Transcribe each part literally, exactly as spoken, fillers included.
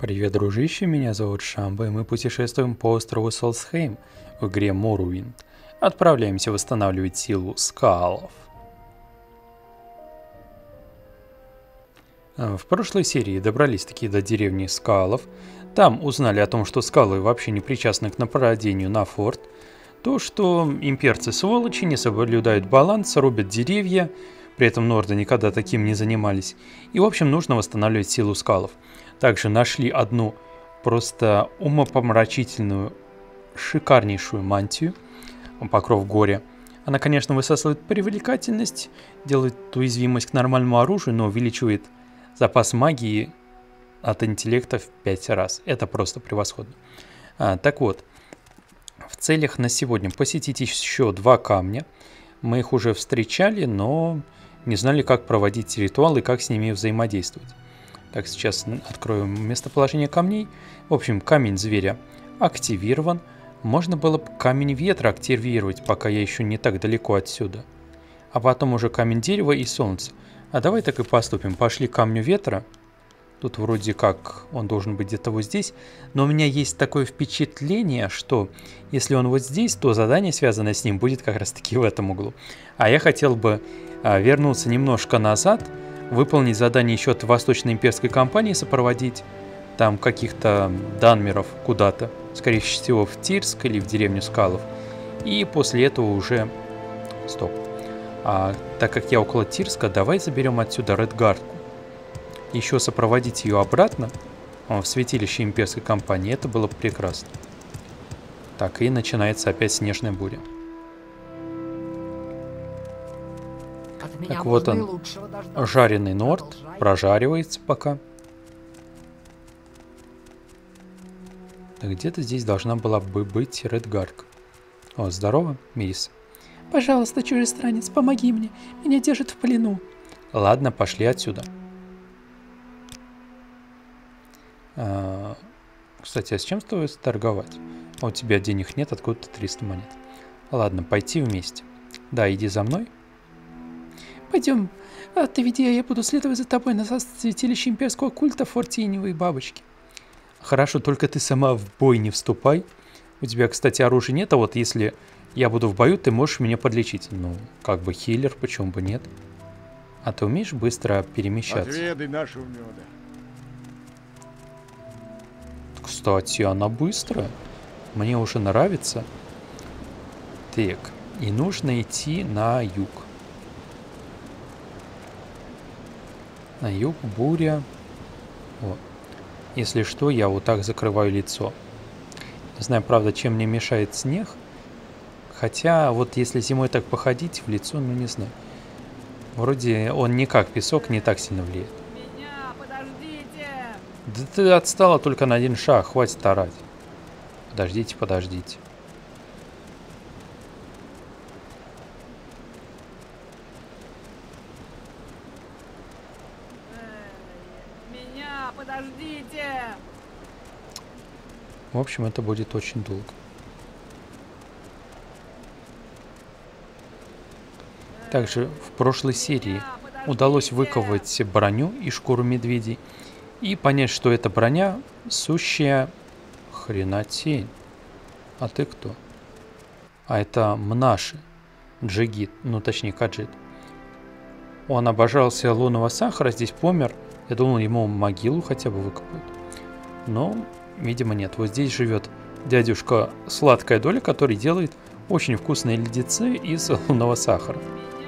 Привет, дружище, меня зовут Шамба, и мы путешествуем по острову Солсхейм в игре Morrowind. Отправляемся восстанавливать силу скалов. В прошлой серии добрались таки до деревни скалов. Там узнали о том, что скалы вообще не причастны к нападению на форт. То, что имперцы сволочи, не соблюдают баланс, рубят деревья. При этом норды никогда таким не занимались. И в общем нужно восстанавливать силу скалов. Также нашли одну просто умопомрачительную, шикарнейшую мантию, покров горя. Она, конечно, высасывает привлекательность, делает уязвимость к нормальному оружию, но увеличивает запас магии от интеллекта в пять раз. Это просто превосходно. А, так вот, в целях на сегодня посетить еще два камня. Мы их уже встречали, но не знали, как проводить ритуал и как с ними взаимодействовать. Так, сейчас открою местоположение камней. В общем, камень зверя активирован. Можно было бы камень ветра активировать, пока я еще не так далеко отсюда. А потом уже камень дерева и солнца. А давай так и поступим. Пошли к камню ветра. Тут вроде как он должен быть где-то вот здесь. Но у меня есть такое впечатление, что если он вот здесь, то задание, связанное с ним, будет как раз таки в этом углу. А я хотел бы а, вернуться немножко назад, выполнить задание еще от Восточной имперской компании, сопроводить там каких-то данмеров куда-то, скорее всего в Тирск или в деревню Скалов. И после этого уже... Стоп. А, так как я около Тирска, давай заберем отсюда Редгардку. Еще сопроводить ее обратно в святилище имперской компании, это было бы прекрасно. Так, и начинается опять снежная буря. Так вот он, жареный норд, прожаривается пока. Так где-то здесь должна была бы быть Редгардка. О, здорово, Мирис. Пожалуйста, чужестранец, помоги мне. Меня держат в плену. Ладно, пошли отсюда. А, кстати, а с чем стоит торговать? А у тебя денег нет, откуда-то триста монет. Ладно, пойти вместе. Да, иди за мной. Пойдем, а ты веди, а я буду следовать за тобой на святилище имперского культа Форт Теневые Бабочки. Хорошо, только ты сама в бой не вступай. У тебя, кстати, оружия нет, а вот если я буду в бою, ты можешь меня подлечить. Ну, как бы хилер, почему бы нет? А ты умеешь быстро перемещаться? Отведай нашего меда. Кстати, она быстрая. Мне уже нравится. Так, и нужно идти на юг. На юг буря. Вот. Если что, я вот так закрываю лицо. Не знаю, правда, чем мне мешает снег. Хотя, вот если зимой так походить в лицо, ну не знаю. Вроде он не как песок, не так сильно влияет. Меня, подождите! Да ты отстала только на один шаг, хватит орать. Подождите, подождите. Меня, подождите! В общем, это будет очень долго. Также в прошлой серии удалось выковать броню и шкуру медведей и понять, что эта броня сущая хренотень. А ты кто? А это Мнаши, Джигит, ну точнее Каджит. Он обожался лунного сахара, здесь помер. Я думал, ему могилу хотя бы выкопают. Но, видимо, нет. Вот здесь живет дядюшка Сладкая Доля, который делает очень вкусные леденцы из лунного сахара.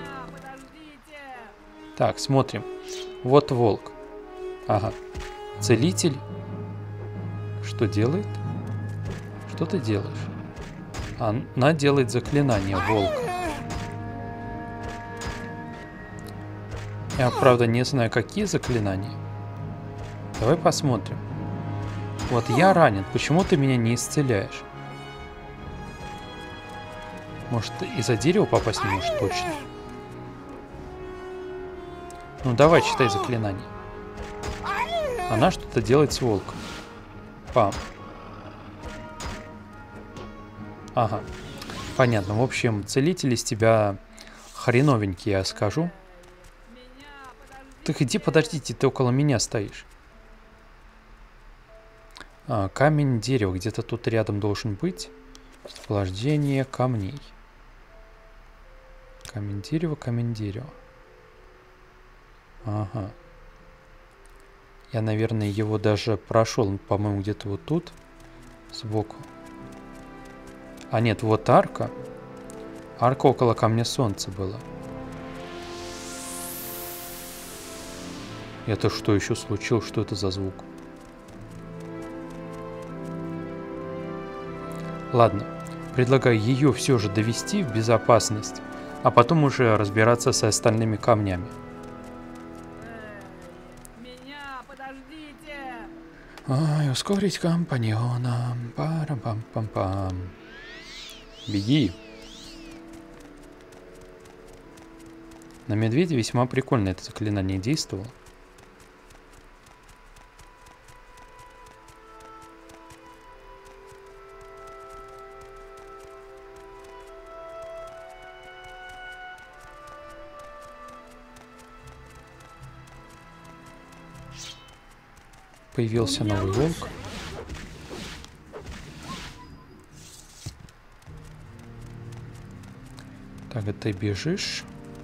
Так, смотрим. Вот волк. Ага. Целитель. Что делает? Что ты делаешь? Она делает заклинание волка. Я, правда, не знаю, какие заклинания. Давай посмотрим. Вот я ранен. Почему ты меня не исцеляешь? Может, из-за дерева попасть не можешь точно? Ну давай, читай заклинание. Она что-то делает с волком. Пам. Ага. Понятно. В общем, целитель из тебя хреновенький, я скажу. Ты иди, подождите, ты около меня стоишь. А, камень, дерево. Где-то тут рядом должен быть. Расположение камней. Камень, дерево, камень, дерево. Ага. Я, наверное, его даже прошел, по-моему, где-то вот тут, сбоку. А нет, вот арка. Арка около камня солнца была. Это что еще случилось? Что это за звук? Ладно, предлагаю ее все же довести в безопасность, а потом уже разбираться с остальными камнями. Меня подождите! Ай, ускорить компаньона. Парам-пам-пам-пам. Беги. На медведя весьма прикольно это заклинание действовало. Появился новый волк. Так, а ты бежишь.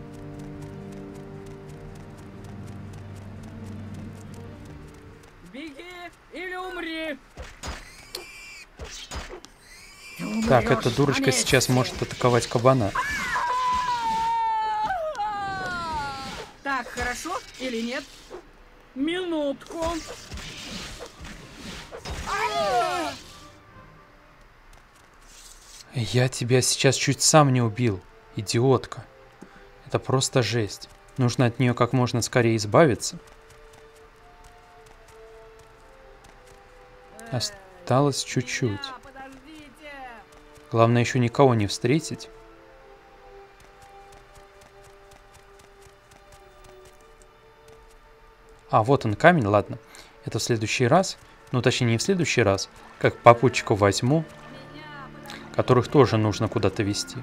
Беги или умри! Так, эта дурочка сейчас может атаковать кабана. Так, хорошо или нет? Минутку. Я тебя сейчас чуть сам не убил, идиотка. Это просто жесть. Нужно от нее как можно скорее избавиться. Осталось чуть-чуть. Главное еще никого не встретить. А, вот он камень, ладно. Это в следующий раз. Ну, точнее, не в следующий раз. Как попутчиков возьму. Которых тоже нужно куда-то везти.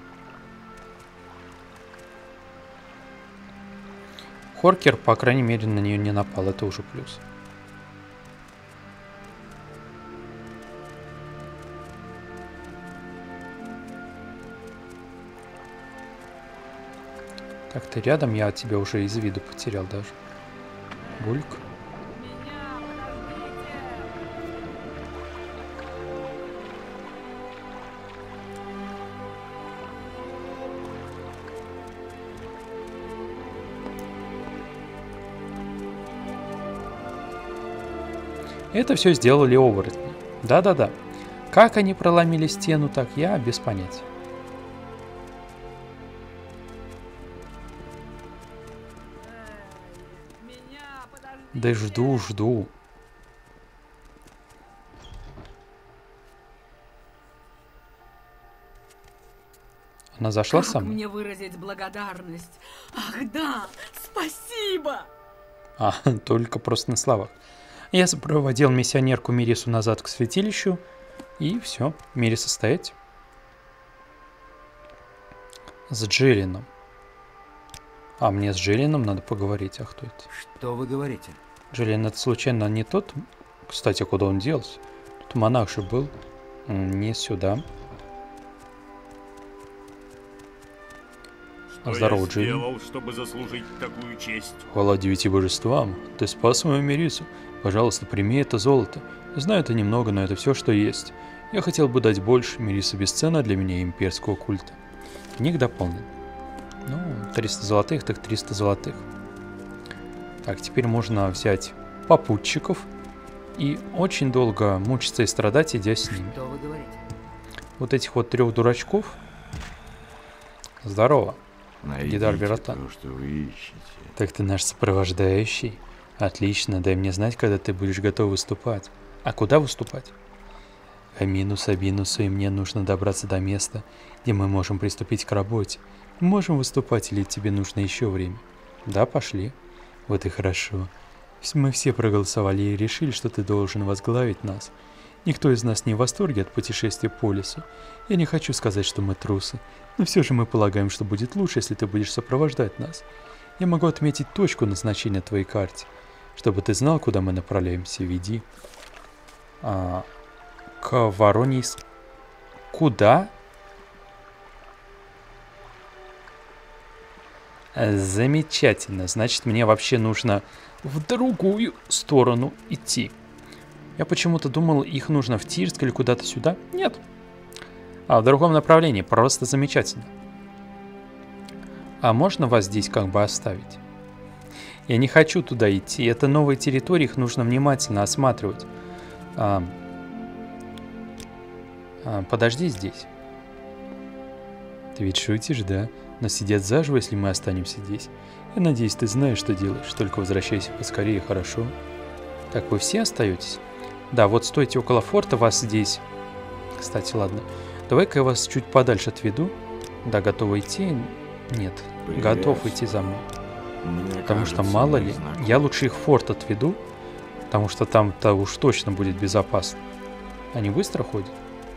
Хоркер, по крайней мере, на нее не напал. Это уже плюс. Так, ты рядом, я от тебя уже из виду потерял даже. Бульк. Это все сделали оборотни. Да-да-да. Как они проломили стену, так я без понятия. Да жду, жду. Она зашла Как сама? мне выразить благодарность? Ах да, спасибо! А, только просто на словах. Я сопроводил миссионерку Мирису назад к святилищу, и все, Мириса стоять. С Джиллином. А, мне с Джиллином надо поговорить, а кто это? Что вы говорите? Джиллин, это случайно не тот? Кстати, куда он делся? Тут монах же был. Не сюда. Что Здорово, я Джиллин. сделал, чтобы заслужить такую честь? Хвала девяти божествам. Ты спас мою Мирису. Пожалуйста, прими это золото. Знаю, это немного, но это все, что есть. Я хотел бы дать больше. Мириса бесценна для меня имперского культа. Книг дополнен. Ну, триста золотых, так триста золотых. Так, теперь можно взять попутчиков и очень долго мучиться и страдать, идя с ними. Что вы говорите? Вот этих вот трех дурачков. Здорово. Гидар Бератан. то, что вы ищете. Так ты наш сопровождающий. Отлично, дай мне знать, когда ты будешь готов выступать. А куда выступать? К минусу, минусу, и мне нужно добраться до места, где мы можем приступить к работе. Мы можем выступать, или тебе нужно еще время? Да, пошли. Вот и хорошо. Мы все проголосовали и решили, что ты должен возглавить нас. Никто из нас не в восторге от путешествия по лесу. Я не хочу сказать, что мы трусы, но все же мы полагаем, что будет лучше, если ты будешь сопровождать нас. Я могу отметить точку назначения твоей карте. Чтобы ты знал, куда мы направляемся, веди. А, к Вороньей... с- Куда? Э, Замечательно. Значит, мне вообще нужно в другую сторону идти. Я почему-то думал, их нужно в Тирск или куда-то сюда. Нет. А в другом направлении. Просто замечательно. А можно вас здесь как бы оставить? Я не хочу туда идти. Это новые территории, их нужно внимательно осматривать. А, а, подожди здесь. Ты ведь шутишь, да? Нас сидят заживо, если мы останемся здесь. Я надеюсь, ты знаешь, что делаешь. Только возвращайся поскорее, хорошо? Так, вы все остаетесь? Да, вот стойте около форта, вас здесь... Кстати, ладно. Давай-ка я вас чуть подальше отведу. Да, готовы идти? Нет, Привет. готов идти за мной. Мне Потому что, кажется, мало мы ли, знакомы. я лучше их в форт отведу, потому что там-то уж точно будет безопасно. Они быстро ходят?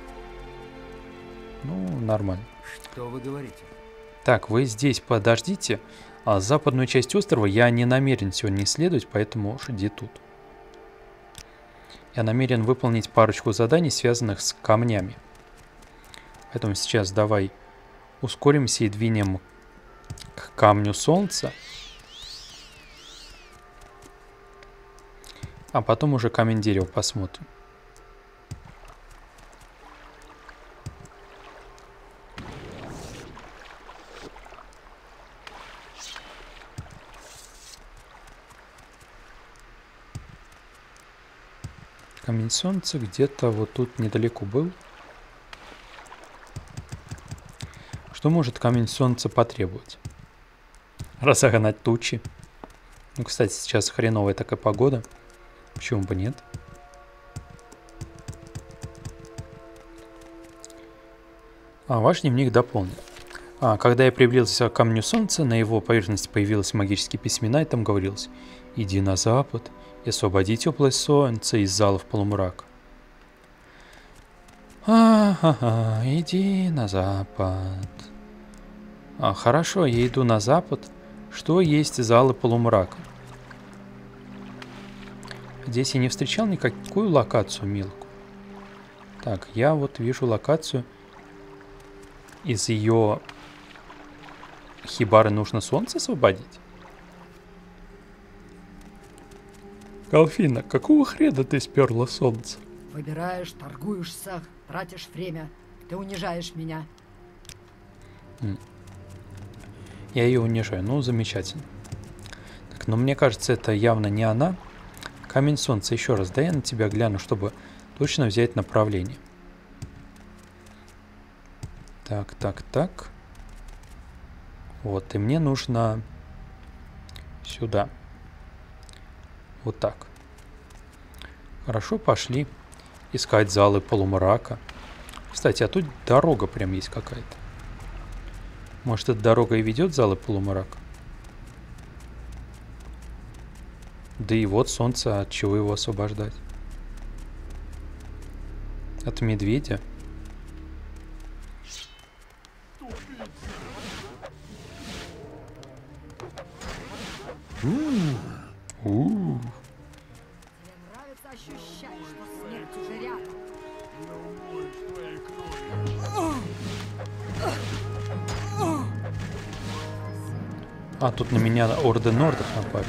Ну, нормально. Что вы говорите? Так, вы здесь подождите, а западную часть острова я не намерен сегодня исследовать, поэтому жди тут. Я намерен выполнить парочку заданий, связанных с камнями. Поэтому сейчас давай ускоримся и двинем к камню солнца. А потом уже камень дерева посмотрим. Камень солнца где-то вот тут недалеко был. Что может камень солнца потребовать? Разогнать тучи. Ну, кстати, сейчас хреновая такая погода. Почему бы нет? А, ваш дневник дополнен. А, когда я приблизился к камню солнца, на его поверхности появились магические письмена, и там говорилось: «Иди на запад и освободи теплое солнце из залов полумрака». А-ха-ха, иди на запад. А, хорошо, я иду на запад. Что есть залы полумрака? Здесь я не встречал никакую локацию мелкую. Так, я вот вижу локацию. Из ее хибары нужно солнце освободить? Калфина, какого хрена ты сперла солнце? Выбираешь, торгуешься, тратишь время. Ты унижаешь меня. Я ее унижаю. Ну, замечательно. Так, но мне кажется, это явно не она. Камень солнца, еще раз, да я на тебя гляну, чтобы точно взять направление. Так, так, так. Вот, и мне нужно сюда. Вот так. Хорошо, пошли искать залы полумрака. Кстати, а тут дорога прям есть какая-то. Может, эта дорога и ведет в залы полумрака? Да и вот солнце, от чего его освобождать? От медведя? У-у-у. Тебе нравится ощущать, что смерть уже рядом. А, тут на меня орды нордов напали.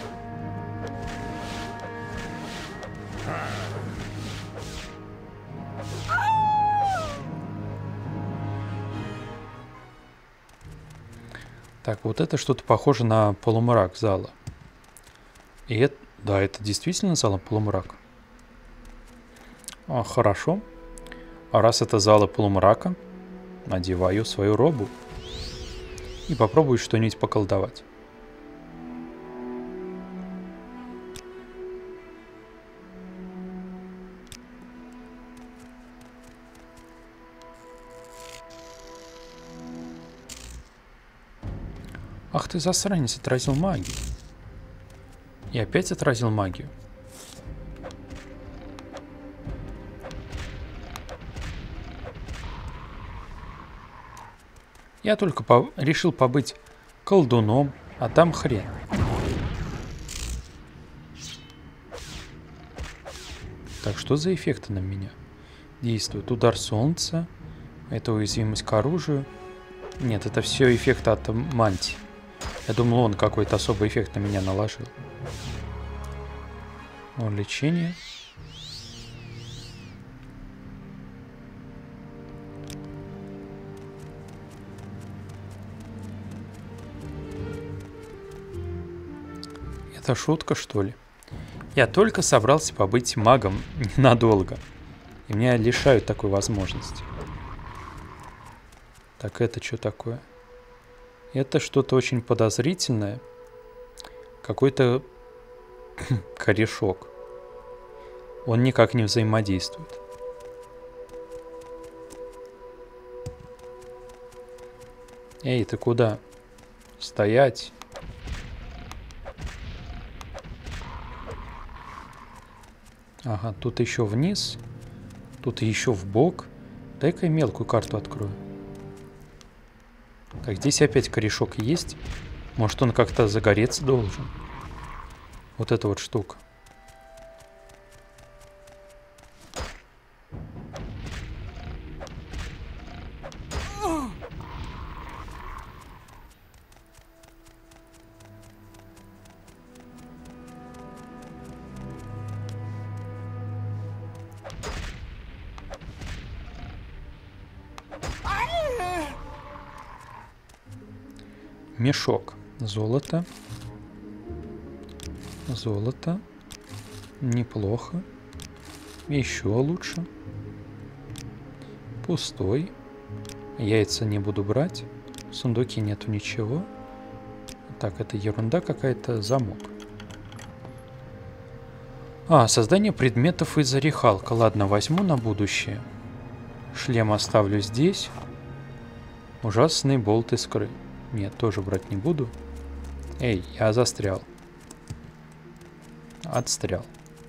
Так, вот это что-то похоже на полумрак зала. И это, да, это действительно зал полумрака. А, хорошо. А раз это залы полумрака, надеваю свою робу и попробую что-нибудь поколдовать. Ах ты засранец, отразил магию. И опять отразил магию. Я только по решил побыть колдуном, а там хрен. Так, Так, что за эффекты на меня действуют? Удар солнца. Это уязвимость к оружию. Нет, это все эффекты от мантии. Я думал, он какой-то особый эффект на меня наложил. О, лечение. Это шутка, что ли? Я только собрался побыть магом ненадолго. И меня лишают такой возможности. Так, это что такое? Это что-то очень подозрительное. Какой-то корешок. Он никак не взаимодействует. Эй, ты куда? Стоять. Ага, тут еще вниз. Тут еще в бок. Дай-ка я мелкую карту открою. Так, здесь опять корешок есть. Может, он как-то загореться должен. Вот эта вот штука. Мешок. Золото. Золото. Неплохо. Еще лучше. Пустой. Яйца не буду брать. В сундуке нету ничего. Так, это ерунда какая-то. Замок. А, создание предметов из орехалка. Ладно, возьму на будущее. Шлем оставлю здесь. Ужасный болт искры. Нет, тоже брать не буду. Эй, я застрял. Отстрял.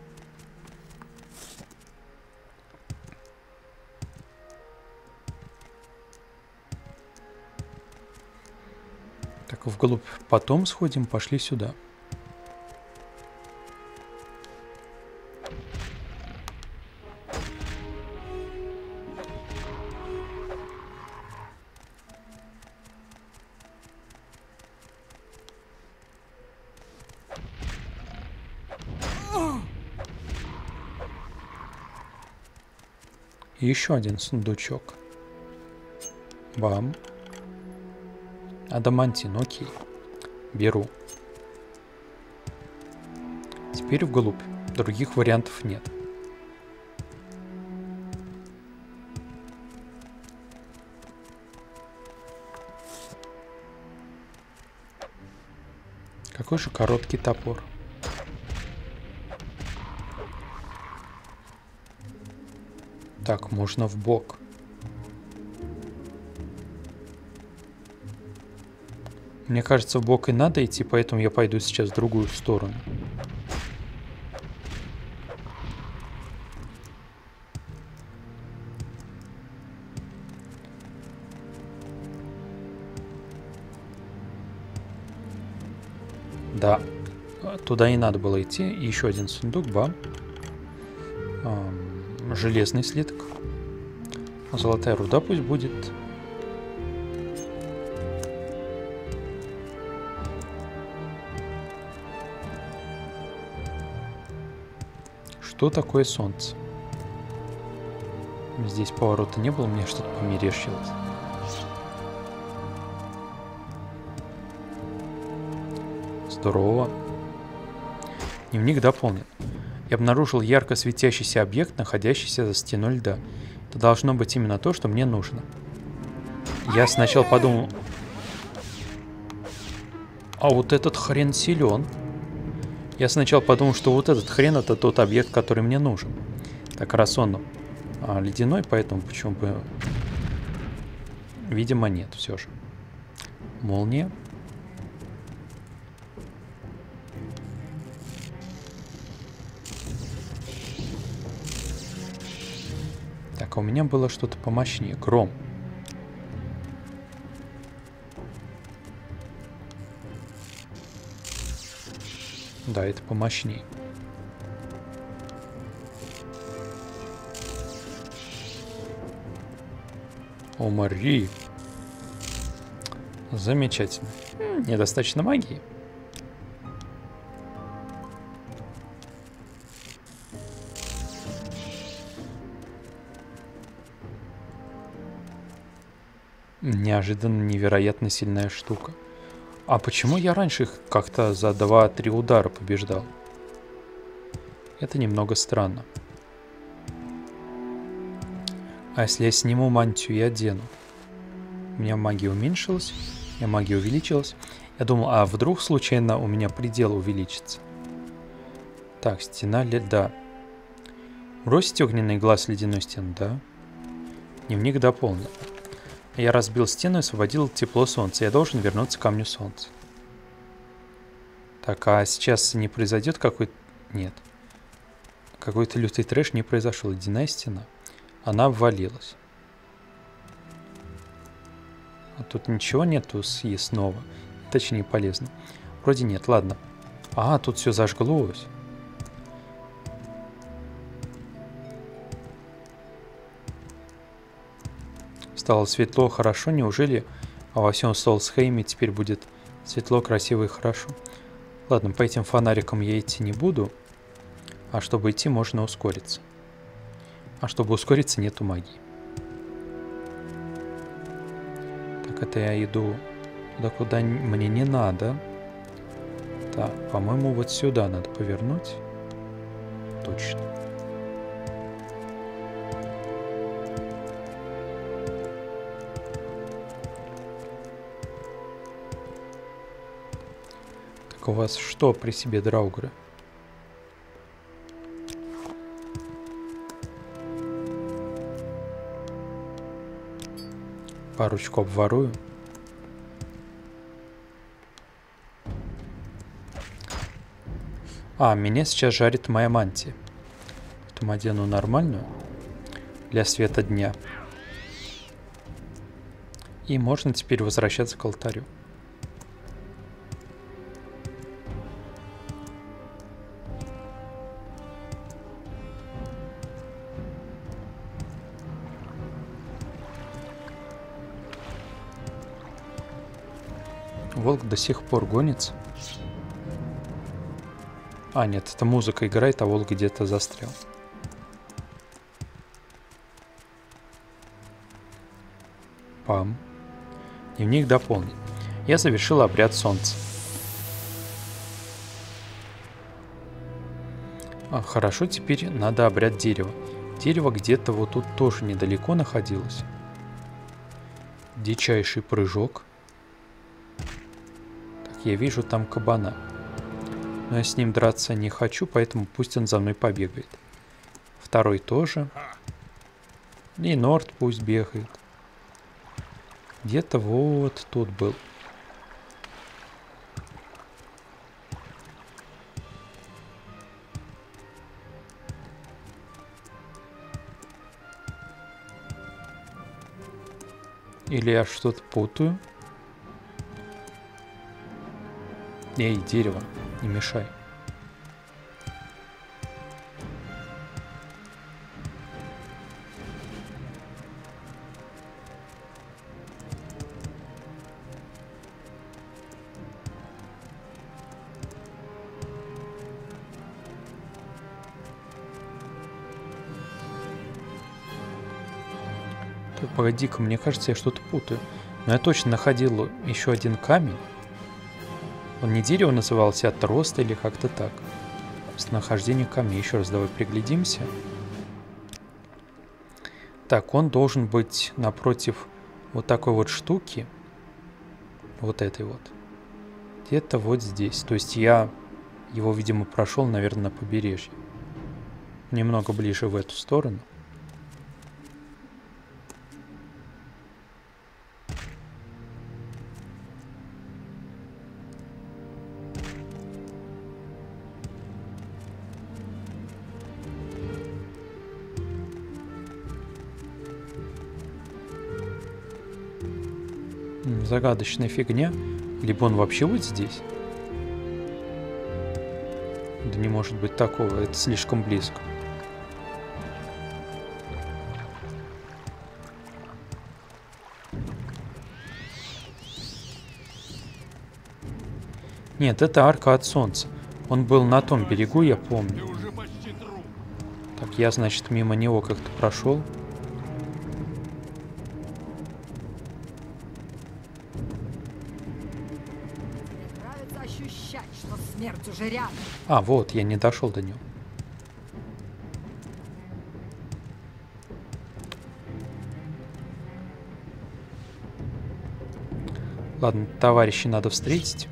Так, вглубь потом сходим, пошли сюда. И еще один сундучок. Бам. Адамантин, окей. Беру. Теперь вглубь. Других вариантов нет. Какой же короткий топор. Так, можно в бок. Мне кажется, в бок и надо идти, поэтому я пойду сейчас в другую сторону. Да, туда и надо было идти. Еще один сундук, бам. Железный слиток. Золотая руда пусть будет. Что такое солнце? Здесь поворота не было, мне что-то померещилось. Здорово. Дневник дополнен. Я обнаружил ярко светящийся объект, находящийся за стеной льда. Это должно быть именно то, что мне нужно. Я сначала подумал... А вот этот хрен силен. Я сначала подумал, что вот этот хрен это тот объект, который мне нужен. Так раз он а, ледяной, поэтому почему бы... Видимо, нет, все же. Молния. Так, а у меня было что-то помощнее. Гром. Да, это помощнее. Умри. Замечательно. Недостаточно магии. Неожиданно невероятно сильная штука. А почему я раньше их как-то за два-три удара побеждал? Это немного странно. А если я сниму мантию и одену? У меня магия уменьшилась, у меня магия увеличилась. Я думал, а вдруг случайно у меня предел увеличится? Так, стена льда. Бросить огненный глаз ледяной стены, да? Дневник дополнен. Я разбил стену и освободил тепло солнца. Я должен вернуться к камню солнца. Так, а сейчас не произойдет какой-то... Нет. Какой-то лютый трэш не произошел. Ледяная стена. Она обвалилась. А тут ничего нету съестного. Точнее, полезно. Вроде нет, ладно. А, тут все зажглось. Стало светло, хорошо. Неужели а во всем Солсхейме теперь будет светло, красиво и хорошо? Ладно, по этим фонарикам я идти не буду. А чтобы идти, можно ускориться. А чтобы ускориться, нету магии. Так, это я иду туда, куда мне не надо. Так, по-моему, вот сюда надо повернуть. Точно. Так, у вас что при себе, драугры? Парочку обворую. А, меня сейчас жарит моя мантия. Потом одену нормальную. Для света дня. И можно теперь возвращаться к алтарю. Волк до сих пор гонится. А, нет, это музыка играет, а волк где-то застрял. Пам. Дневник дополнен. Я завершил обряд солнца. А, хорошо, теперь надо обряд дерева. Дерево где-то вот тут тоже недалеко находилось. Дичайший прыжок. Я вижу там кабана. Но я с ним драться не хочу, поэтому пусть он за мной побегает. Второй тоже. И Норд пусть бегает. Где-то вот тут был. Или я что-то путаю? Эй, дерево, не мешай. Так, погоди-ка, мне кажется, я что-то путаю. Но я точно находил еще один камень. Он не дерево назывался, а трост или как-то так. Местонахождение камней. Еще раз давай приглядимся. Так, он должен быть напротив вот такой вот штуки. Вот этой вот. Где-то вот здесь. То есть я его, видимо, прошел, наверное, на побережье. Немного ближе в эту сторону. Загадочная фигня. Либо он вообще вот здесь. Да не может быть такого. Это слишком близко. Нет, это арка от солнца. Он был на том берегу, я помню. Так, я, значит, мимо него как-то прошел. Мне нравится ощущать, что смерть уже рядом. А, вот, я не дошел до него. Ладно, товарищи надо встретить.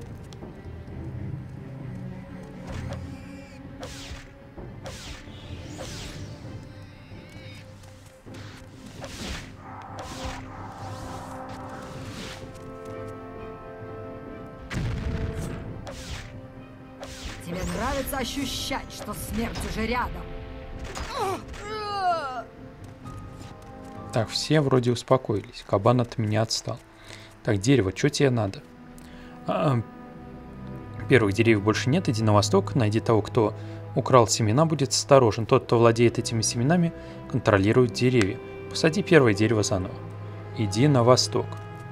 Тебе нравится ощущать, что смерть уже рядом. Так, все вроде успокоились. Кабан от меня отстал. Так, дерево, что тебе надо? А, первых деревьев больше нет, иди на восток, найди того, кто украл семена, будет осторожен. Тот, кто владеет этими семенами, контролирует деревья. Посади первое дерево заново. Иди на восток.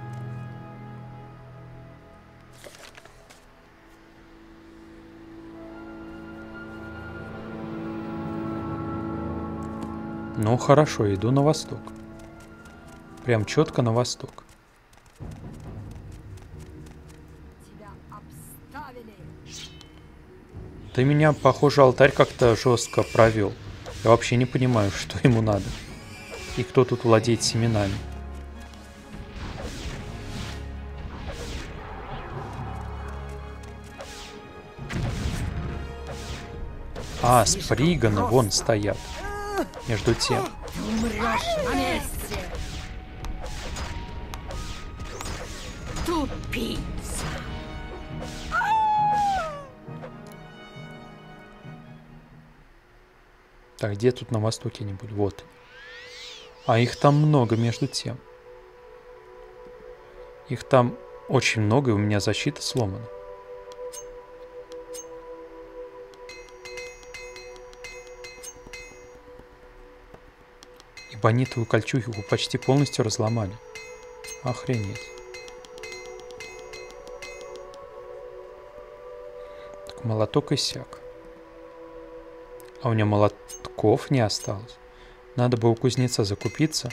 Ну хорошо, иду на восток. Прям четко на восток. Тебя обставили. Ты меня, похоже, алтарь как-то жестко провел. Я вообще не понимаю, что ему надо. И кто тут владеет семенами. А, сприганы вон стоят. Между тем. Ты умрешь на месте. Тупица. Так, где тут на востоке нибудь? Вот. А их там много между тем. Их там очень много, и у меня защита сломана. Ибонитовую кольчугу почти полностью разломали. Охренеть. Так, молоток иссяк. А у меня молотков не осталось. Надо бы у кузнеца закупиться.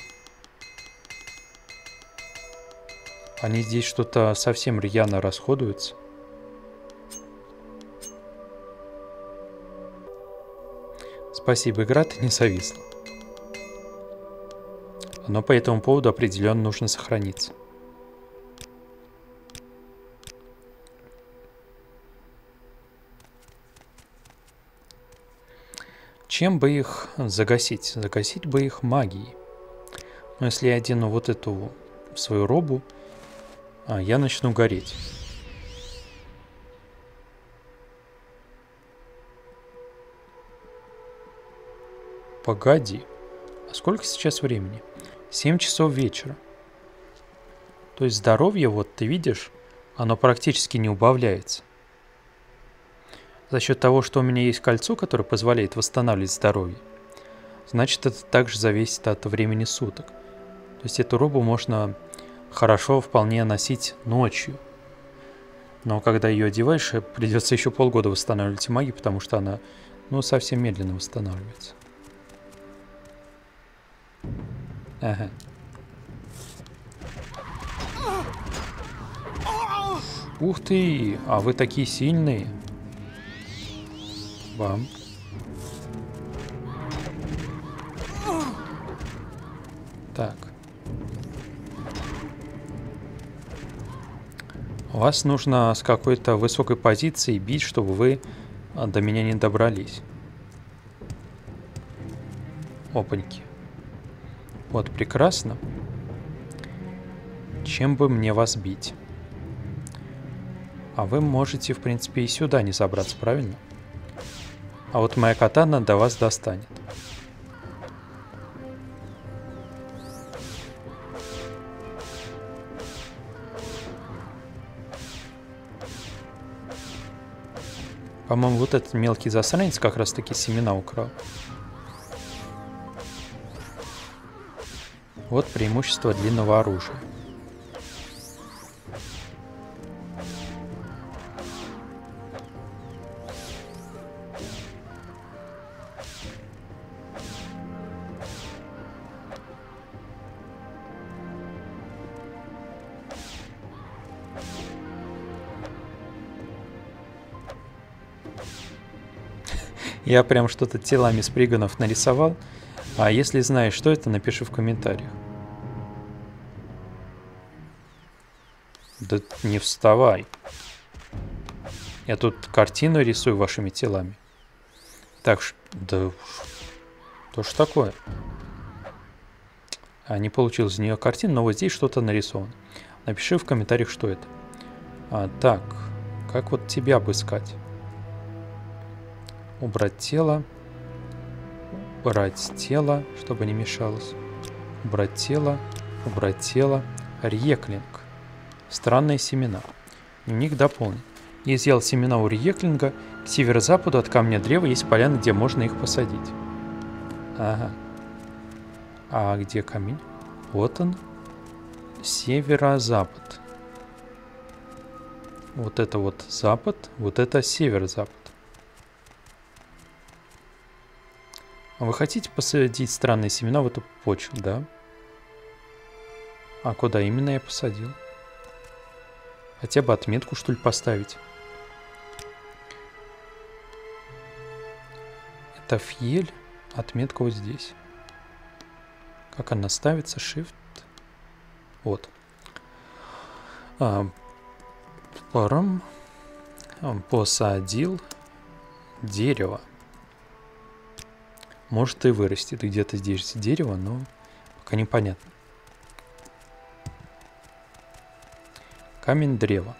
Они здесь что-то совсем рьяно расходуются. Спасибо, игра, ты не зависла. Но по этому поводу определенно нужно сохраниться. Чем бы их загасить? Загасить бы их магией. Но если я одену вот эту свою робу, а, я начну гореть. Погоди. А сколько сейчас времени? семь часов вечера. То есть здоровье, вот ты видишь, оно практически не убавляется. За счет того, что у меня есть кольцо, которое позволяет восстанавливать здоровье, значит, это также зависит от времени суток. То есть эту робу можно хорошо вполне носить ночью. Но когда ее одеваешь, придется еще полгода восстанавливать магию, потому что она, ну, совсем медленно восстанавливается. Ага. Ух ты, а вы такие сильные. Бам. Так. Вас нужно с какой-то высокой позиции бить, чтобы вы до меня не добрались. Опаньки. Вот, прекрасно. Чем бы мне вас бить? А вы можете, в принципе, и сюда не забраться, правильно? А вот моя катана до вас достанет. По-моему, вот этот мелкий засранец как раз-таки семена украл. Вот преимущество длинного оружия. Я прям что-то телами сприганов нарисовал. А если знаешь, что это, напиши в комментариях. Да не вставай. Я тут картину рисую вашими телами. Так, да что ж такое? А не получилось из нее картина, но вот здесь что-то нарисовано. Напиши в комментариях, что это. А, так, как вот тебя обыскать? Убрать тело. Убрать тело, чтобы не мешалось. Убрать тело. Убрать тело. Реклинг. Странные семена. Дневник дополнен. Я изъял семена у реклинга. К северо-западу от камня древа есть поляна, где можно их посадить. Ага. А где камень? Вот он. Северо-запад. Вот это вот запад. Вот это северо-запад. А вы хотите посадить странные семена в эту почву, да? А куда именно я посадил? Хотя бы отметку, что ли, поставить. Это фьель. Отметка вот здесь. Как она ставится? Shift. Вот. А, паром. Посадил дерево. Может и вырастет где-то здесь дерево, но пока непонятно. Камень древа.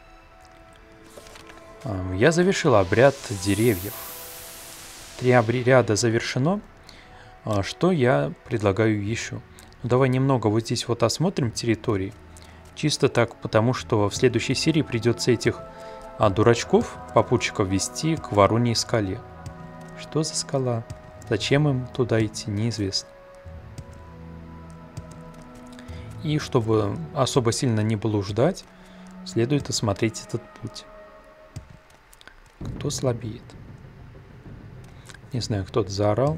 Я завершил обряд деревьев. Три обряда завершено. Что я предлагаю еще? Ну, давай немного вот здесь вот осмотрим территории. Чисто так, потому что в следующей серии придется этих а, дурачков, попутчиков вести к Вороньей скале. Что за скала? Зачем им туда идти, неизвестно. И чтобы особо сильно не блуждать, следует осмотреть этот путь. Кто слабеет? Не знаю, кто-то заорал.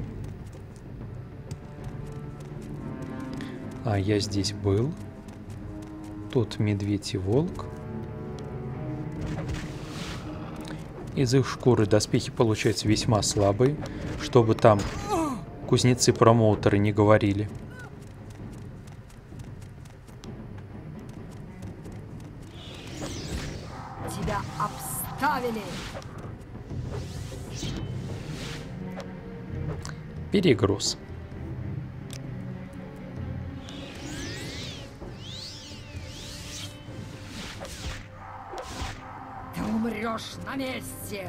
А я здесь был. Тут медведь и волк. Из их шкуры доспехи получаются весьма слабые, чтобы там кузнецы-промоутеры не говорили. Тебя обставили. Перегруз. Ты умрешь на месте.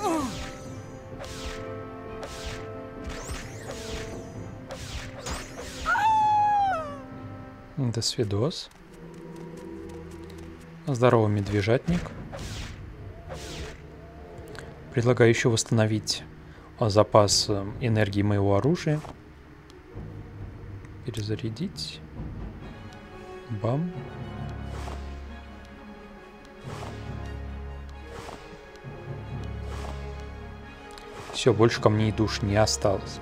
До свидос. Здорово, медвежатник. Предлагаю еще восстановить запас энергии моего оружия. Перезарядить. Бам. Все, больше камней и душ не осталось.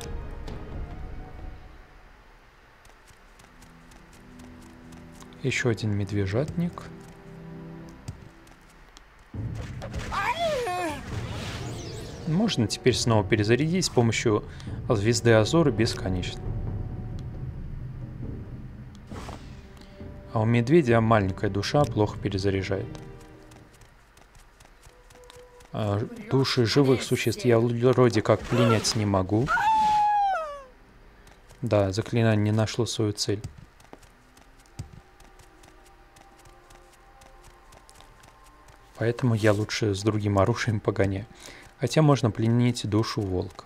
Еще один медвежатник. Можно теперь снова перезарядить с помощью звезды Азора бесконечно. А у медведя маленькая душа плохо перезаряжает. А души живых существ я вроде как пленять не могу. Да, заклинание не нашло свою цель. Поэтому я лучше с другим оружием погоняю. Хотя можно пленить душу волка.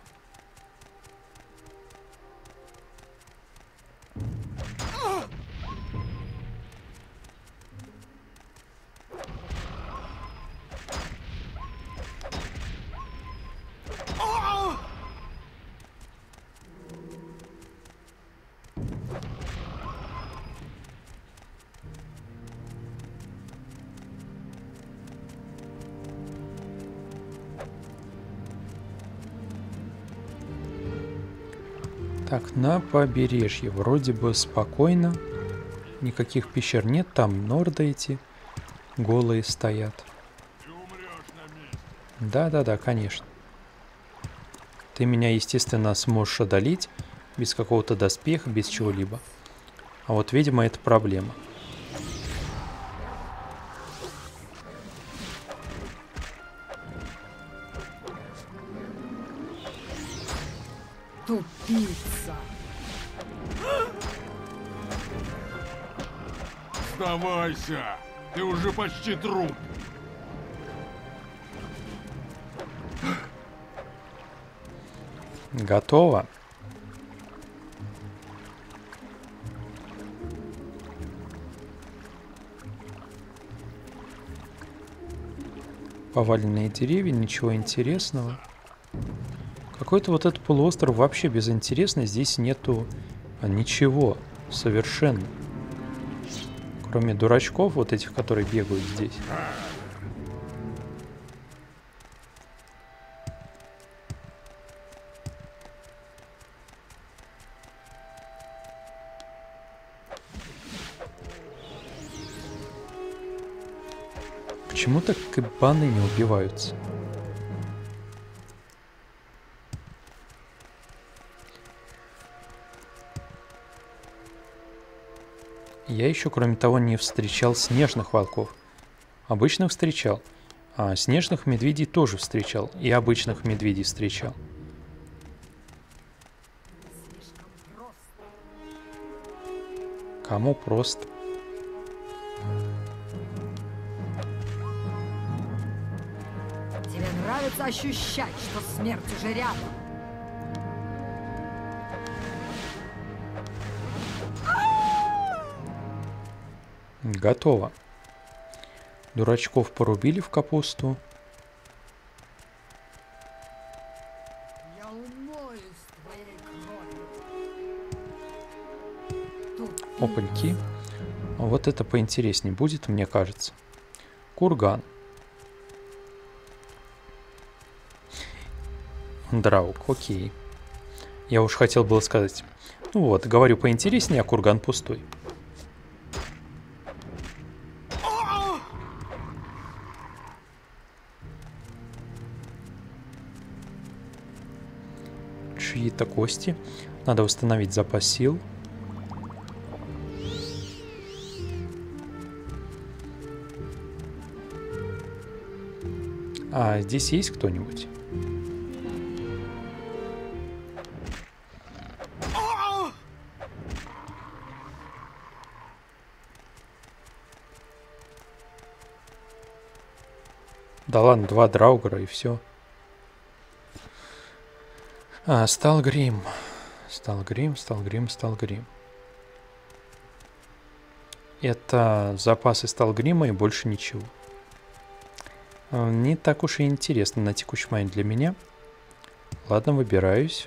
Так, на побережье вроде бы спокойно. Никаких пещер нет, там норды эти голые стоят. Да-да-да, конечно. Ты меня, естественно, сможешь одолеть без какого-то доспеха, без чего-либо. А вот, видимо, это проблема. Тупица. Сдавайся! Ты уже почти труп! Готово. Поваленные деревья, ничего интересного. Какой-то вот этот полуостров вообще безинтересный. Здесь нету ничего совершенно. Кроме дурачков, вот этих, которые бегают здесь. Почему так кабаны не убиваются? Я еще, кроме того, не встречал снежных волков. Обычных встречал. А снежных медведей тоже встречал. И обычных медведей встречал. Кому просто? Тебе нравится ощущать, что смерть уже рядом? Готово. Дурачков порубили в капусту. Я умоюсь твоей кровью. Опаньки. Вот это поинтереснее будет, мне кажется. Курган. Драук, окей. Я уж хотел было сказать. Ну вот, говорю поинтереснее, а курган пустой. Чьи-то кости. Надо восстановить запас сил. А здесь есть кто-нибудь? Да ладно, два драугра и все. А, Сталгрим. Сталгрим, Сталгрим, Сталгрим. Это запасы Сталгрима и больше ничего. Не так уж и интересно на текущий момент для меня. Ладно, выбираюсь.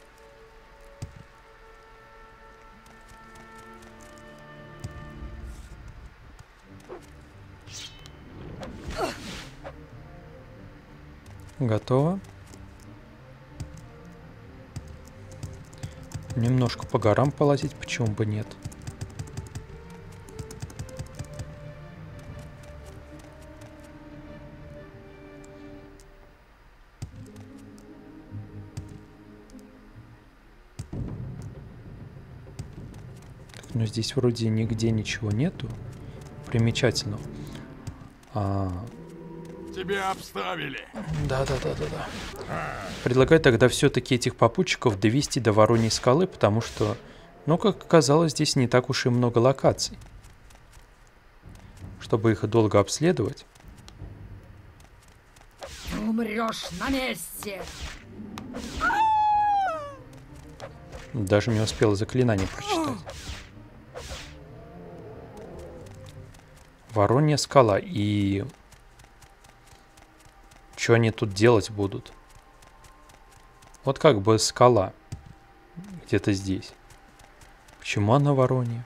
Готово. Немножко по горам полазить, почему бы нет. Так, ну здесь вроде нигде ничего нету примечательного. А... Тебя обставили. Да, да, да, да, да. Предлагаю тогда все-таки этих попутчиков довести до Вороньей скалы, потому что, ну, как оказалось, здесь не так уж и много локаций. Чтобы их долго обследовать. Ты умрешь на месте. Даже не успел заклинание прочитать. Воронья скала. И... что они тут делать будут? Вот как бы скала. Где-то здесь. Почему она Воронья?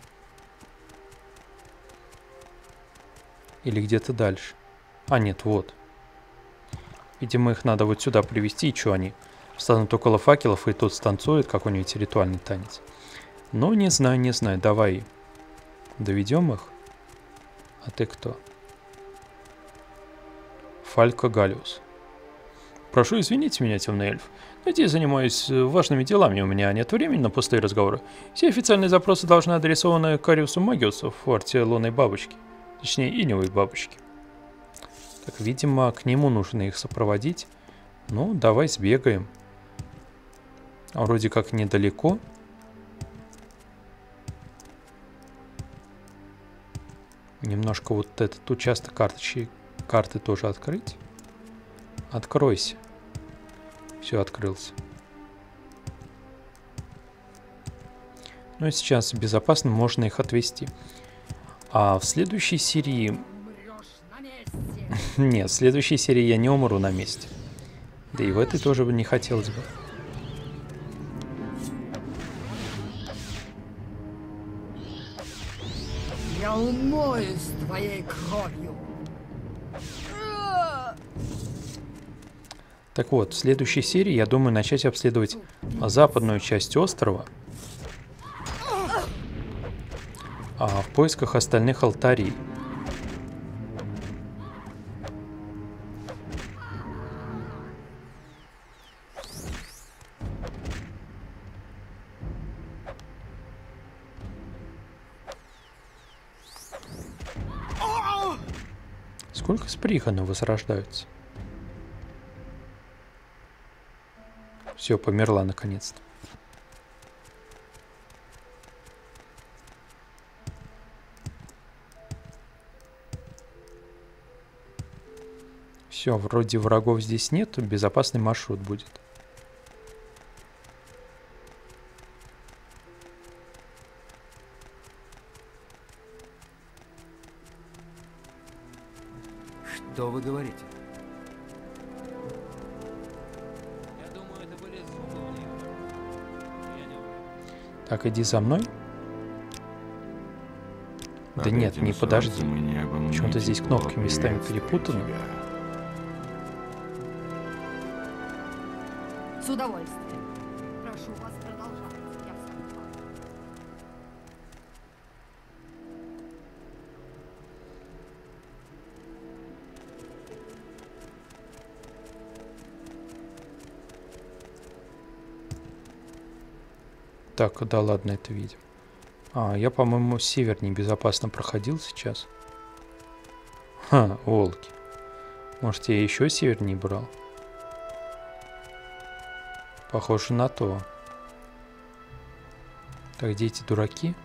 Или где-то дальше? А, нет, вот. Видимо, их надо вот сюда привести. И что они? Встанут около факелов и тут станцуют какой-нибудь ритуальный танец. Ну, не знаю, не знаю. Давай доведем их. А ты кто? Фалько Галиус. Прошу извинить меня, темный эльф, Я занимаюсь важными делами, у меня нет времени на пустые разговоры. Все официальные запросы должны адресованы Кариусу Магиусу в форте Лунной Бабочки. Точнее, Иневой Бабочки. Так, видимо, к нему нужно их сопроводить. Ну, давай сбегаем. Вроде как недалеко. Немножко вот этот участок карточки, карты тоже открыть. Откройся. Все, открылся. Ну и сейчас безопасно можно их отвезти. А в следующей серии... Умрешь на месте. Нет, в следующей серии я не умру на месте. Да и в этой тоже бы не хотелось бы. Я умоюсь твоей кровью. Так вот, в следующей серии я думаю начать обследовать западную часть острова. А в поисках остальных алтарей. Сколько сприханов возрождаются? Все, померла наконец-то. Все, вроде врагов здесь нет, безопасный маршрут будет. Что вы говорите? Так, иди за мной. Да Под нет, этим не подожди. солнцем и небом Почему-то мне здесь тепло кнопки местами приветствовать перепутаны. тебя. С удовольствием. Прошу вас, продолжайте. Я все поняла. Так, да ладно, это видим. А, я, по-моему, севернее безопасно проходил сейчас. Ха, волки. Может, я еще севернее брал? Похоже на то. Так, где эти дураки?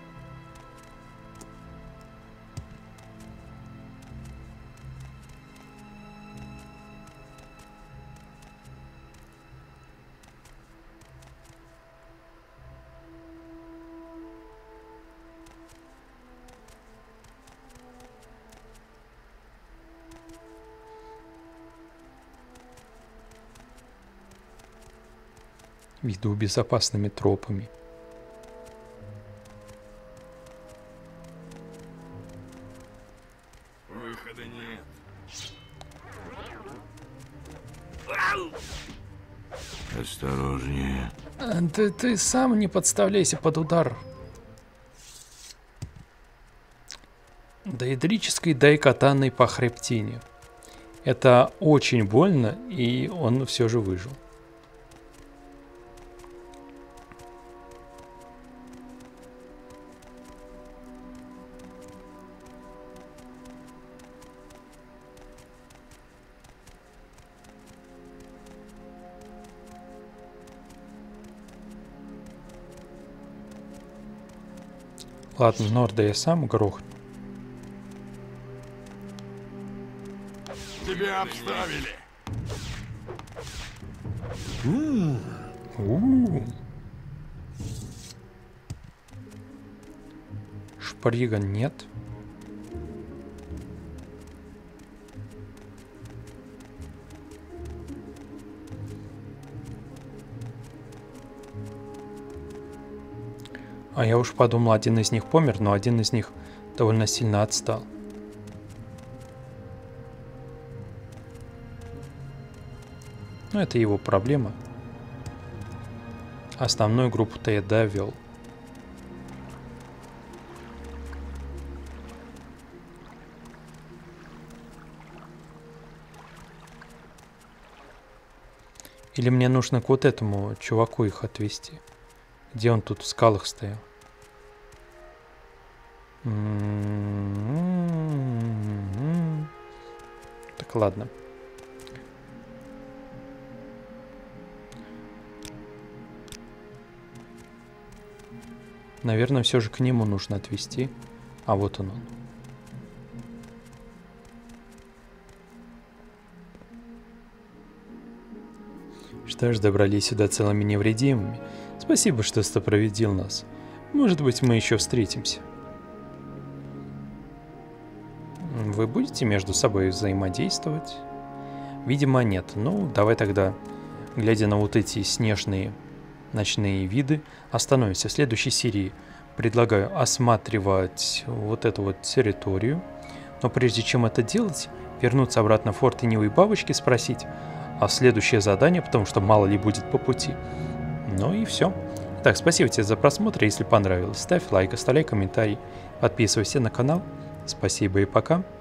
Иду безопасными тропами. Выхода нет. Осторожнее. А, Ты, ты сам не подставляйся под удар. Доэдрической дай катаной по хребтине. Это очень больно, и он все же выжил. Ладно, Норда я сам грохну. Тебя обставили. У-у-у. Шприган нет. А я уж подумал, один из них помер, но один из них довольно сильно отстал. Ну, это его проблема. Основную группу-то я довел. Или мне нужно к вот этому чуваку их отвезти? Где он тут в скалах стоял? Так, ладно. Наверное, все же к нему нужно отвезти. А вот он он. Что ж, добрались сюда целыми невредимыми. Спасибо, что сопроводил нас. Может быть, мы еще встретимся. Вы будете между собой взаимодействовать? Видимо, нет. Ну, давай тогда, глядя на вот эти снежные ночные виды, остановимся. В следующей серии предлагаю осматривать вот эту вот территорию. Но прежде чем это делать, вернуться обратно в форт Ленивой Бабочки, спросить, а следующее задание, потому что мало ли будет по пути. Ну и все. Так, спасибо тебе за просмотр. Если понравилось, ставь лайк, оставляй комментарий, подписывайся на канал. Спасибо и пока.